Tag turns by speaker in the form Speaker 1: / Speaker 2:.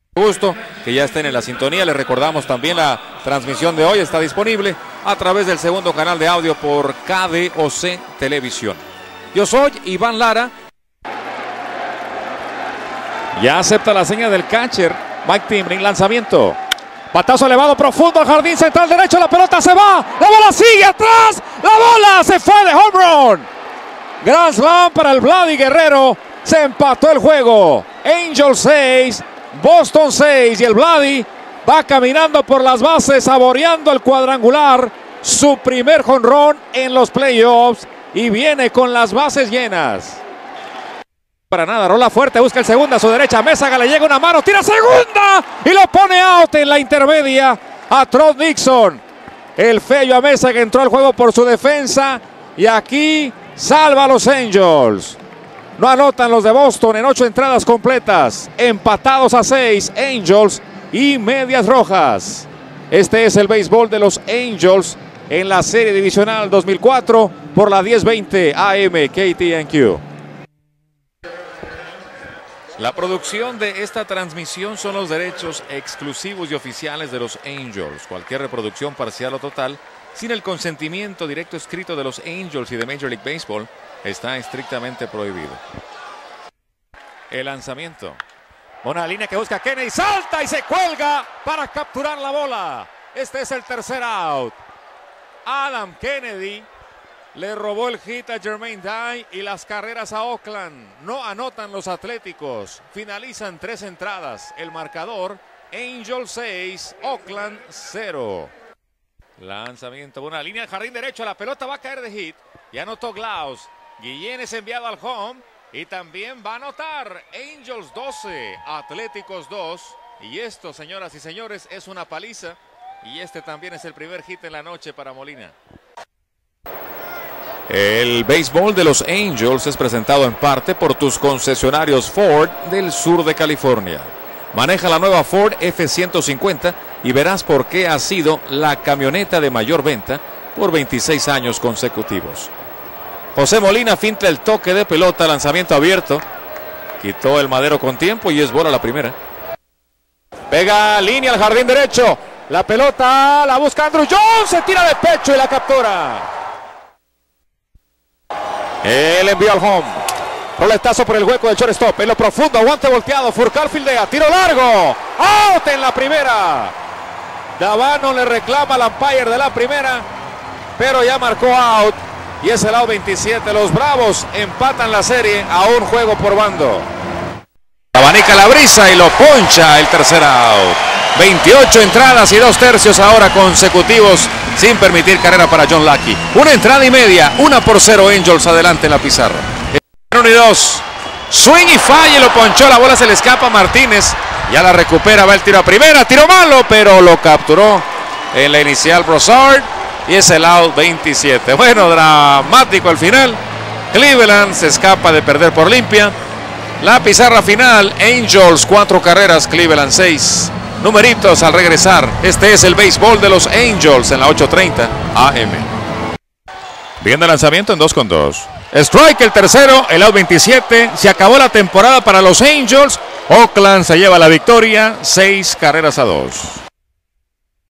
Speaker 1: Gusto que ya estén en la sintonía. Les recordamos también la transmisión de hoy está disponible a través del segundo canal de audio por KDOC Televisión. Yo soy Iván Lara. Ya acepta la seña del catcher Mike Timling. Lanzamiento, batazo elevado profundo al jardín central derecho. La pelota se va, la bola sigue atrás, la bola se fue de home run. Grand Slam para el Vladi Guerrero. Se empató el juego. Angels 6, Boston 6, y el Vladi va caminando por las bases saboreando el cuadrangular, su primer jonrón en los playoffs, y viene con las bases llenas. Para nada, rola fuerte, busca el segundo a su derecha, Mézaga le llega una mano, tira segunda y lo pone out en la intermedia a Trot Nixon. El feo a Mézaga entró al juego por su defensa y aquí salva a los Angels. No anotan los de Boston en 8 entradas completas. Empatados a 6, Angels y Medias Rojas. Este es el béisbol de los Angels en la serie divisional 2004 por la 1020 AM KTNQ. La producción de esta transmisión son los derechos exclusivos y oficiales de los Angels. Cualquier reproducción parcial o total sin el consentimiento directo escrito de los Angels y de Major League Baseball está estrictamente prohibido. El lanzamiento. Una línea que busca Kennedy, salta y se cuelga para capturar la bola. Este es el tercer out. Adam Kennedy le robó el hit a Jermaine Dye y las carreras a Oakland. No anotan los Atléticos. Finalizan 3 entradas. El marcador, Angels 6, Oakland 0. Lanzamiento, una línea al jardín derecho. La pelota va a caer de hit. Ya anotó Glaus. Guillén es enviado al home y también va a anotar. Angels 12, Atléticos 2. Y esto, señoras y señores, es una paliza. Y este también es el primer hit en la noche para Molina. El béisbol de los Angels es presentado en parte por tus concesionarios Ford del sur de California. Maneja la nueva Ford F-150 y verás por qué ha sido la camioneta de mayor venta por 26 años consecutivos. José Molina finta el toque de pelota, lanzamiento abierto. Quitó el madero con tiempo y es bola la primera. Pega línea al jardín derecho. La pelota la busca Andruw Jones, se tira de pecho y la captura. El envío al home. Roletazo por el hueco del shortstop. En lo profundo, aguante volteado. Furcal fildea. Tiro largo. Out en la primera. Davano le reclama al umpire de la primera, pero ya marcó out. Y es el out 27. Los Bravos empatan la serie a un juego por bando. Abanica la brisa y lo poncha el tercer out. 28 entradas y 2/3 ahora consecutivos sin permitir carrera para John Lackey. 1 entrada y media, 1-0 Angels adelante en la pizarra. 1 y 2. Swing y falla, lo ponchó, la bola se le escapa a Martínez. Ya la recupera, va el tiro a primera, tiro malo, pero lo capturó en la inicial Broussard. Y es el out 27. Bueno, dramático al final. Cleveland se escapa de perder por limpia. La pizarra final, Angels 4 carreras, Cleveland 6. Numeritos al regresar. Este es el béisbol de los Angels en la 8:30 AM. Bien de lanzamiento en 2-2. Strike el tercero, el out 27. Se acabó la temporada para los Angels. Oakland se lleva la victoria, 6 carreras a 2.